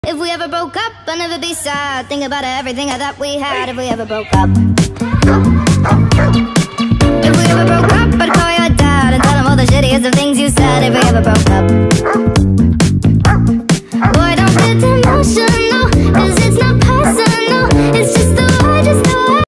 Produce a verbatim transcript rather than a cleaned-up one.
If we ever broke up, I'd never be sad. Think about everything I thought we had. If we ever broke up, if we ever broke up, I'd call your dad and tell him all the shittiest of things you said. If we ever broke up, boy, don't get emotional.